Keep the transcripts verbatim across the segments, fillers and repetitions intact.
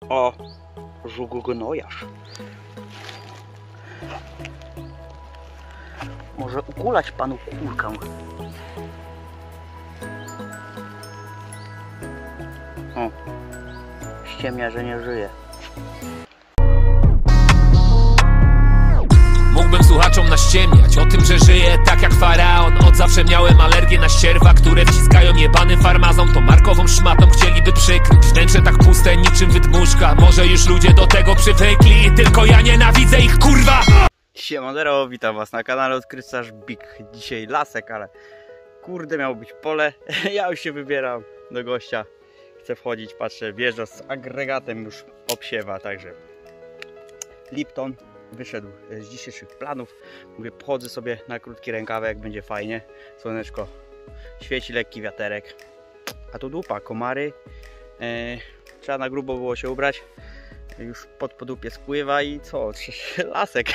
O, żugonojarz. Może ukulać panu kulkę. O, ściemnia, że nie żyje. Mógłbym słuchaczom naściemniać o tym, że żyję tak jak faraon. Od zawsze miałem alergię na ścierwa, które wciskają jebanym farmazom. To markową szmatą chcieliby przykryć wnętrze tak puste niczym wydmuszka. Może już ludzie do tego przywykli, tylko ja nienawidzę ich, kurwa! Siemandero, witam was na kanale Odkrywcarz Big. Dzisiaj lasek, ale kurde, miało być pole. Ja już się wybieram do gościa. Chcę wchodzić, patrzę, wjeżdża z agregatem, już obsiewa, także Lipton wyszedł z dzisiejszych planów. Mówię, pochodzę sobie na krótki rękawek, będzie fajnie. Słoneczko świeci, lekki wiaterek. A tu dupa, komary. Eee, trzeba na grubo było się ubrać. Już pod podupie spływa i co? Lasek.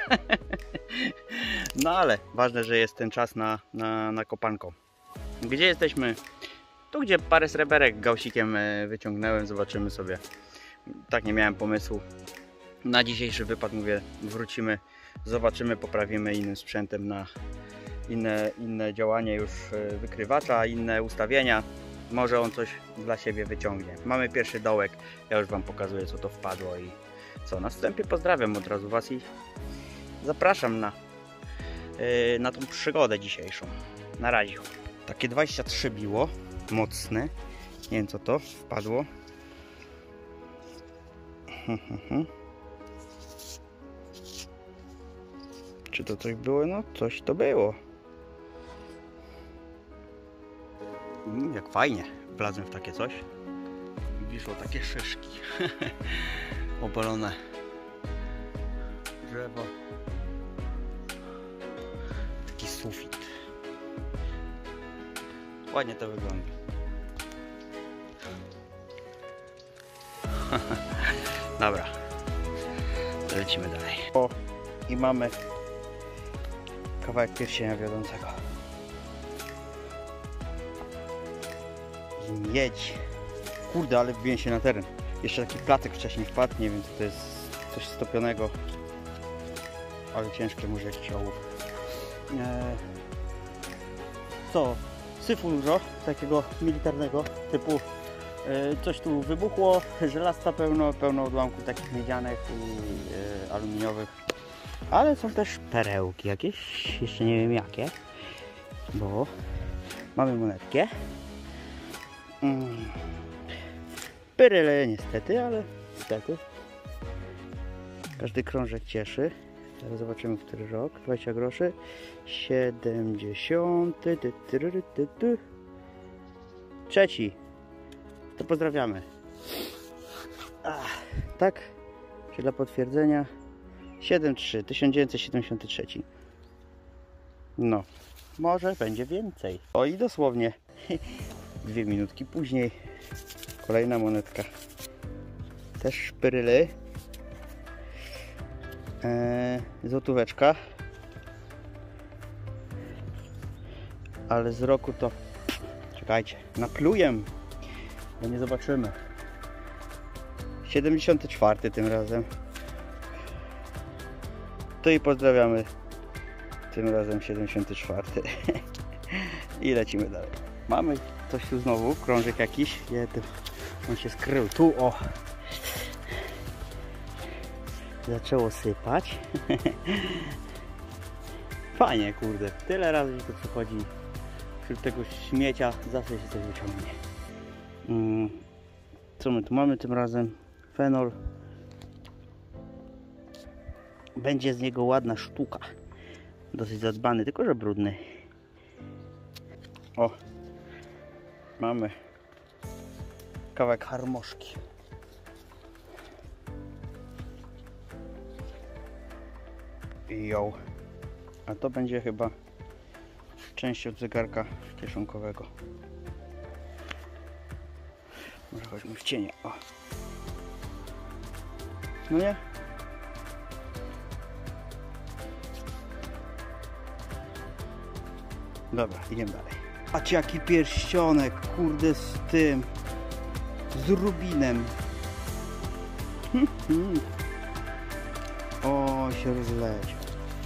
No ale ważne, że jest ten czas na, na, na kopanko. Gdzie jesteśmy? Tu, gdzie parę sreberek gausikiem wyciągnąłem. Zobaczymy sobie. Tak nie miałem pomysłu. Na dzisiejszy wypad mówię, wrócimy, zobaczymy, poprawimy innym sprzętem na inne, inne działanie już wykrywacza, inne ustawienia. Może on coś dla siebie wyciągnie. Mamy pierwszy dołek, ja już wam pokazuję, co to wpadło i co. Na wstępie pozdrawiam od razu was i zapraszam na, yy, na tą przygodę dzisiejszą. Na razie. Takie dwadzieścia trzy biło, mocne. Nie wiem, co to wpadło. Czy to coś było? No coś to było. Mm, jak fajnie wlazłem w takie coś. Wiszą takie szyszki. Obalone drzewo. Taki sufit. Ładnie to wygląda. Dobra. Lecimy dalej. O, i mamy kawałek pierścienia wiodącego. I miedź. Kurde, ale wbiłem się na teren. Jeszcze taki placek wcześniej wpadł. Nie wiem, co to jest. Coś stopionego. Ale ciężkie, może jakiś ołów. Eee, co? Syfu dużo. Takiego militarnego typu. Eee, coś tu wybuchło. Żelazka pełno. Pełno odłamków takich miedzianych i e, aluminiowych. Ale są też perełki jakieś, jeszcze nie wiem jakie, bo mamy monetkę. Mm. Pyryle niestety, ale niestety. Każdy krążek cieszy. Teraz zobaczymy, który rok. dwadzieścia groszy. siedemdziesiąty. Ty, ty, ty, ty, ty. Trzeci. To pozdrawiamy. Ach, tak? Czy dla potwierdzenia? siedem trzy, tysiąc dziewięćset siedemdziesiąty trzeci. No, może będzie więcej. O i dosłownie dwie minutki później kolejna monetka. Też szpyryly. Eee, złotóweczka. Ale z roku to... Czekajcie, napluję, bo nie zobaczymy. siedemdziesiąty czwarty tym razem. To i pozdrawiamy. Tym razem siedemdziesiąty czwarty. I lecimy dalej. Mamy coś tu znowu, krążek jakiś. Nie, to on się skrył. Tu o. Zaczęło sypać. Fajnie, kurde. Tyle razy mi to przychodzi. Wśród tego śmiecia zawsze się coś wyciągnie. Hmm. Co my tu mamy tym razem? Fenol. Będzie z niego ładna sztuka. Dosyć zadbany, tylko że brudny. O, mamy kawałek harmoszki. I ją. A to będzie chyba część od zegarka kieszonkowego. Może chodźmy w cienie. O. No nie? Dobra, idziemy dalej. Patrzcie, jaki pierścionek, kurde, z tym, z rubinem. Hmm. O, się rozleciał.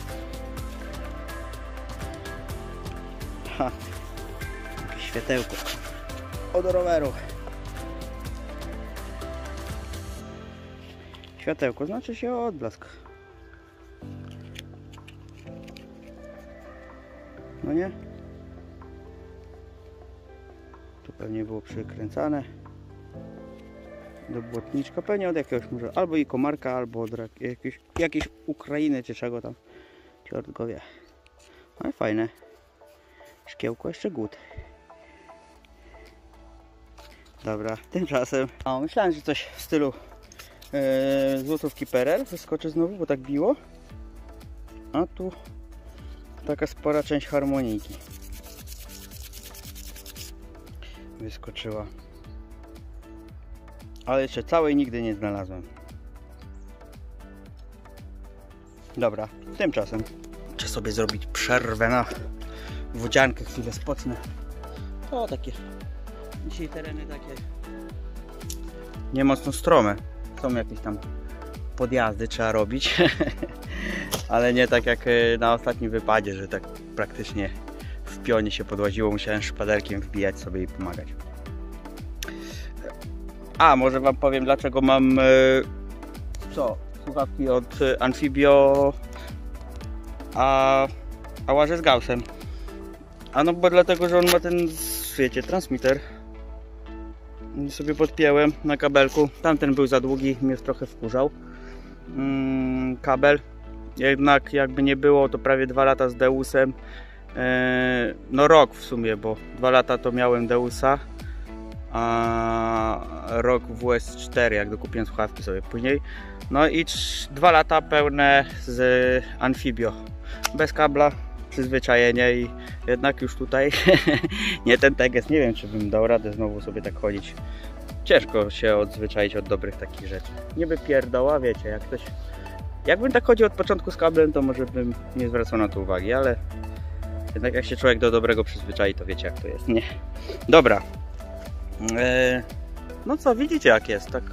Ha. Jakieś światełko od roweru. Światełko znaczy się odblask. No nie? Tu pewnie było przykręcane do błotniczka, pewnie od jakiegoś może albo i komarka, albo od jakiejś, jakiejś Ukrainy czy czego tam, ciort go wie. Ale fajne szkiełko, jeszcze gut. Dobra, tymczasem o, myślałem, że coś w stylu e, złotówki P R L wyskoczy znowu, bo tak biło, a tu taka spora część harmonijki wyskoczyła. Ale jeszcze całej nigdy nie znalazłem. Dobra, tymczasem trzeba sobie zrobić przerwę na wodziankę, chwilę spocnę. O, takie dzisiaj tereny takie nie mocno strome. Są jakieś tam podjazdy, trzeba robić. Ale nie tak jak na ostatnim wypadzie, że tak praktycznie w pionie się podłaziło. Musiałem szpaderkiem wbijać sobie i pomagać. A, może wam powiem, dlaczego mam e, co? Słuchawki od Amphibio, a, a łażę z Gaussem. A no bo dlatego, że on ma ten, wiecie, transmitter. I sobie podpięłem na kabelku. Tamten był za długi, mnie trochę wkurzał. Mm, kabel. Jednak jakby nie było, to prawie dwa lata z Deusem. E, no rok w sumie, bo dwa lata to miałem Deusa. A rok w W S cztery, jak dokupiłem słuchawki sobie później. No i dwa lata pełne z Amphibio. Bez kabla, przyzwyczajenie i jednak już tutaj nie ten teges. Nie wiem, czy bym dał radę znowu sobie tak chodzić. Ciężko się odzwyczaić od dobrych takich rzeczy. Niby pierdoła, wiecie, jak ktoś... Jakbym tak chodził od początku z kablem, to może bym nie zwracał na to uwagi, ale jednak jak się człowiek do dobrego przyzwyczai, to wiecie, jak to jest, nie? Dobra. Eee, no co, widzicie jak jest, tak...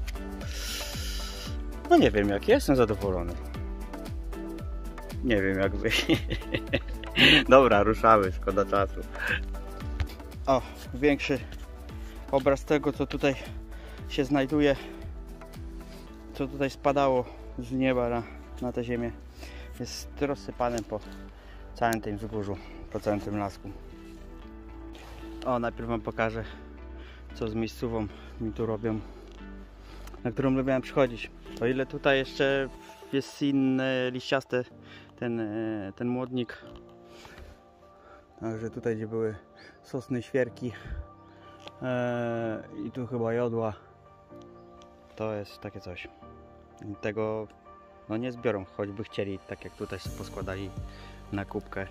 No nie wiem jak, jestem zadowolony. Nie wiem jak wy. Dobra, ruszamy, szkoda czasu. O, większy obraz tego, co tutaj się znajduje, co tutaj spadało z nieba na, na tę ziemię, jest rozsypane po całym tym wzgórzu, po całym tym lasku. O, najpierw wam pokażę, co z miejscówą mi tu robią, na którą lubiłem przychodzić. O ile tutaj jeszcze jest inny, liściasty ten, ten młodnik, także tutaj gdzie były sosny, świerki e, i tu chyba jodła, to jest takie coś. Tego no nie zbiorą, choćby chcieli, tak jak tutaj sobie poskładali na kubkę.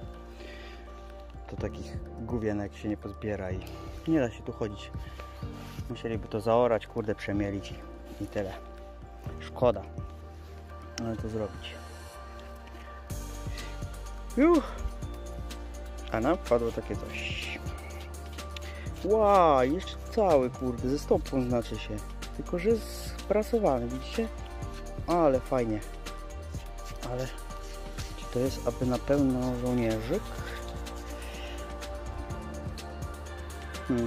To takich główienek się nie pozbiera i nie da się tu chodzić. Musieliby to zaorać, kurde, przemielić i, i tyle. Szkoda, ale to zrobić. Juh. A nam wpadło takie coś. Wow, jeszcze cały, kurde, ze stopą znaczy się. Tylko że jest sprasowany, widzicie? Ale fajnie. Ale czy to jest aby na pełno żołnierzyk? Hmm.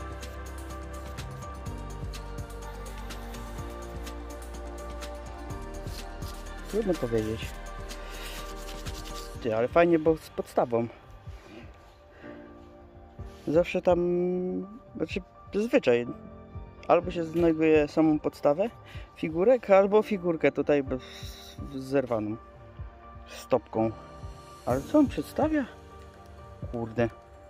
Trudno powiedzieć. Ty, ale fajnie, bo z podstawą. Zawsze tam, znaczy zazwyczaj albo się znajduje samą podstawę figurek, albo figurkę tutaj bez, zerwaną stopką. Ale co on przedstawia? Kurde.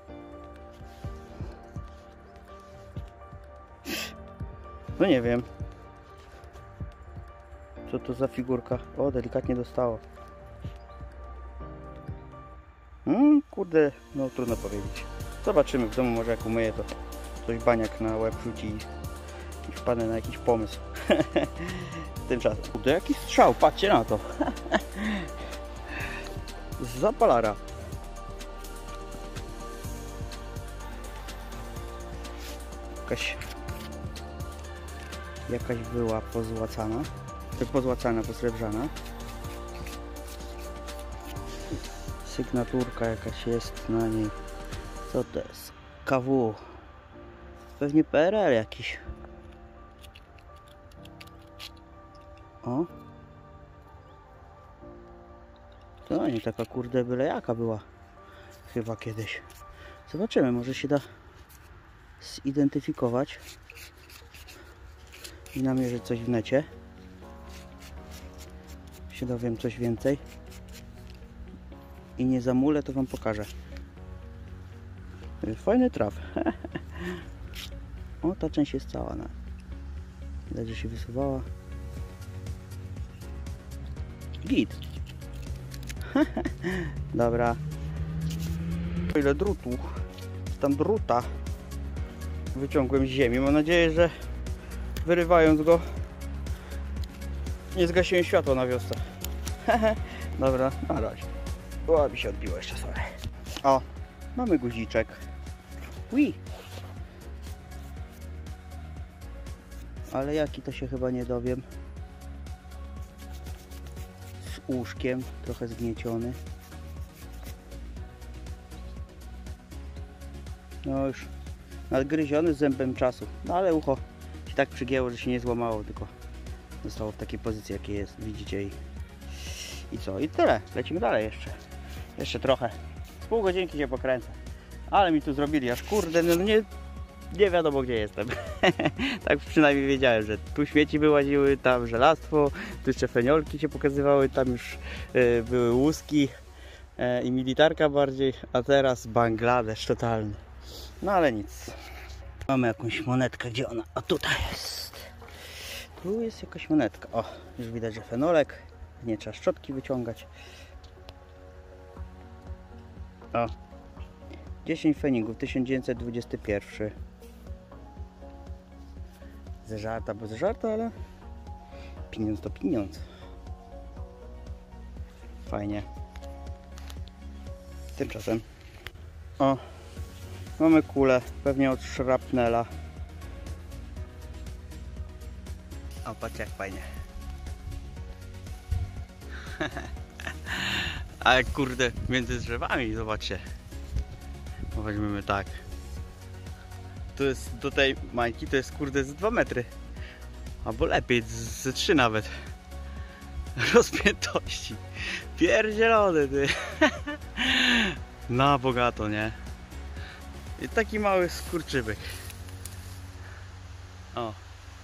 No nie wiem. Co to za figurka? O, delikatnie dostało. Hmm, kurde, no trudno powiedzieć. Zobaczymy w domu, może jak umyję, to coś baniak na łeb rzuci i, i wpadnę na jakiś pomysł. Tymczasem. Kurde, jaki strzał, patrzcie na to. Z zapalara. Jakaś jakaś była pozłacana, pozłacana, posrebrzana. Sygnaturka jakaś jest na niej. Co to jest? K W. Pewnie P R L jakiś. O. To nie taka kurde byle jaka była. Chyba kiedyś. Zobaczymy, może się da zidentyfikować i namierzyć coś w necie. Się dowiem coś więcej. I nie zamulę, to wam pokażę. Fajny traf. O, ta część jest cała. No. Widać, że się wysuwała. Git. Dobra. Ile drutu, tam druta wyciągłem z ziemi. Mam nadzieję, że wyrywając go nie zgasiłem światła na wiosce. Dobra, na razie. O, mi się odbiło jeszcze, sorry. O, mamy guziczek. Ui. Ale jaki to się chyba nie dowiem. Z łóżkiem, trochę zgnieciony. No już nadgryziony z zębem czasu. No ale ucho się tak przygięło, że się nie złamało, tylko zostało w takiej pozycji, jakiej jest, widzicie. I, i co? I tyle. Lecimy dalej jeszcze. Jeszcze trochę. Z pół godzinki się pokręcę. Ale mi tu zrobili aż kurde, no nie, nie wiadomo gdzie jestem. Tak przynajmniej wiedziałem, że tu śmieci wyłaziły, tam żelastwo, tu jeszcze feniolki się pokazywały, tam już y, były łuski y, i militarka bardziej, a teraz Bangladesz totalny. No ale nic. Mamy jakąś monetkę, gdzie ona? A tutaj jest. Tu jest jakaś monetka. O, już widać, że fenolek. Nie trzeba szczotki wyciągać. O. dziesięć feningów, tysiąc dziewięćset dwudziesty pierwszy. Ze żarta, bo ze żarta, ale pieniądz to pieniądz. Fajnie. Tymczasem. O. Mamy kulę, pewnie od szrapnela. O, patrz jak fajnie. A jak kurde między drzewami, zobaczcie. Weźmiemy tak. To jest do tej mańki, to jest kurde z dwa metry. Albo lepiej, ze trzy nawet. Rozpiętości. Pierdzielony ty. Na bogato, nie? I taki mały skurczybyk. O.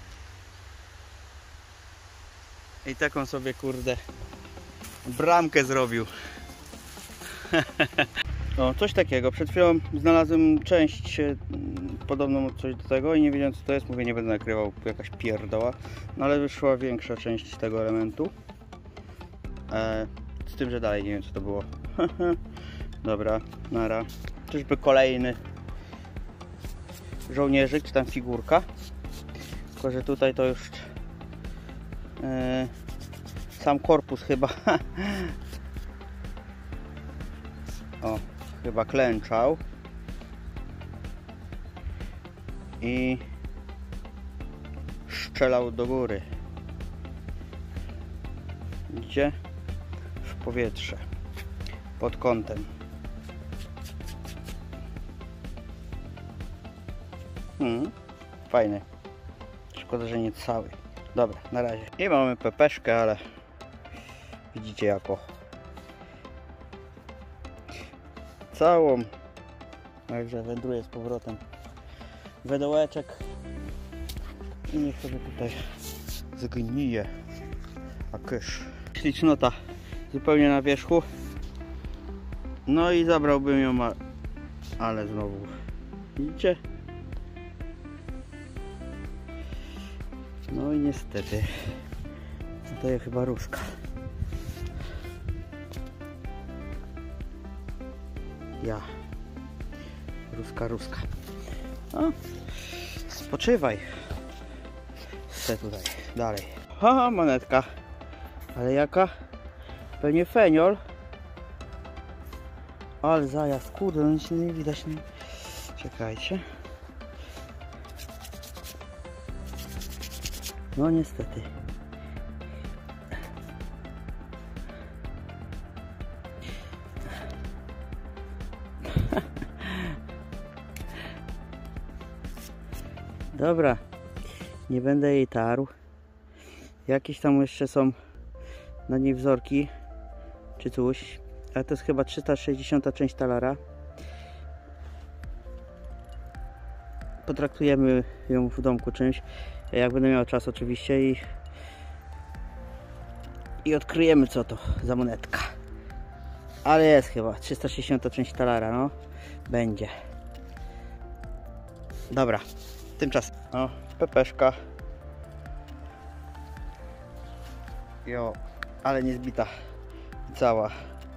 I taką sobie kurde bramkę zrobił. O, coś takiego. Przed chwilą znalazłem część podobną coś do tego i nie wiedziałem co to jest. Mówię, nie będę nakrywał, jakaś pierdoła. No ale wyszła większa część tego elementu. E, z tym, że dalej nie wiem co to było. Dobra, nara. Czyżby kolejny żołnierzyk, czy tam figurka. Tylko, że tutaj to już e, sam korpus chyba o, chyba klęczał i strzelał do góry. Gdzie? W powietrze. Pod kątem. Hmm, fajny. Szkoda, że nie cały. Dobra, na razie. I mamy pepeszkę, ale widzicie jako całą. Także wędruję z powrotem wedołeczek i niech sobie tutaj zgnije. A kysz. Ślicznota zupełnie na wierzchu. No i zabrałbym ją, ale znowu widzicie? No i niestety to jest chyba ruska. Ja ruska, ruska. No, spoczywaj se tutaj dalej. Haha, monetka. Ale jaka? Pewnie feniol. Ale zajazd, kurde, no nic nie widać. Nie. Czekajcie. No niestety. Dobra, nie będę jej tarł. Jakieś tam jeszcze są na niej wzorki czy coś, ale to jest chyba trzysta sześćdziesiąta część talara. Potraktujemy ją w domku czymś, jak będę miał czas oczywiście, i, i odkryjemy, co to za monetka. Ale jest chyba trzysta sześćdziesiąta część talara, no będzie. Dobra, tymczasem o, pepeszka. Jo, ale nie zbita cała.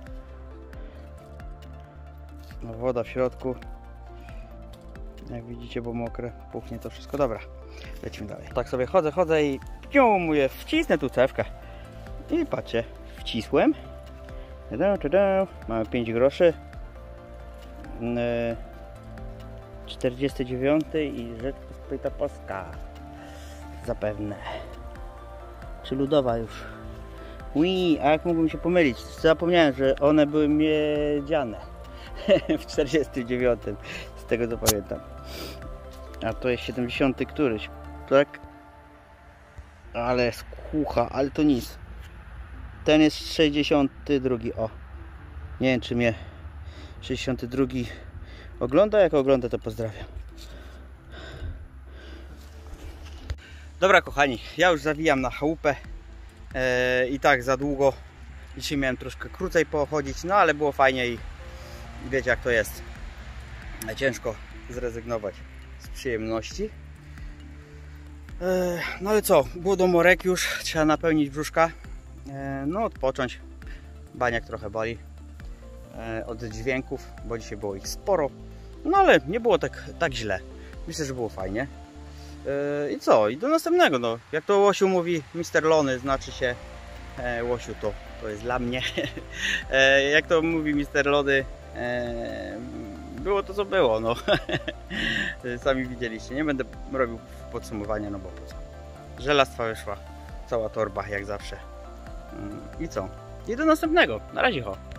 No, woda w środku. Jak widzicie, bo mokre, puchnie to wszystko. Dobra, lecimy dalej. Tak sobie chodzę, chodzę i piu, mówię, wcisnę tu cewkę. I patrzcie, wcisłem. Tada, tada. Mamy pięć groszy. czterdziesty dziewiąty i Rzeczpospolita Polska. Zapewne. Czy ludowa już? Ui, a jak mógłbym się pomylić? Zapomniałem, że one były miedziane. W czterdziestym dziewiątym. Z tego co pamiętam. A to jest siedemdziesiąty któryś. Tak? Ale skucha, ale to nic. Ten jest sześćdziesiąty drugi. O. Nie wiem, czy mnie sześćdziesiąty drugi ogląda. Jak ogląda, to pozdrawiam. Dobra kochani, ja już zawijam na chałupę. Eee, I tak za długo. Dzisiaj miałem troszkę krócej pochodzić, no ale było fajnie i wiecie jak to jest. Ciężko zrezygnować z przyjemności. Eee, no ale co, głodomorek już, trzeba napełnić brzuszka. Eee, no odpocząć. Baniak trochę boli eee, od dźwięków, bo dzisiaj było ich sporo. No ale nie było tak, tak źle. Myślę, że było fajnie. I co? I do następnego, no. Jak to Łosiu mówi, mister Lony, znaczy się e, Łosiu to, to jest dla mnie. e, jak to mówi mister Lony, e, było to co było, no. Sami widzieliście, nie będę robił podsumowania, no bo po co. Żelastwa wyszła, cała torba jak zawsze. I co? I do następnego, na razie ho.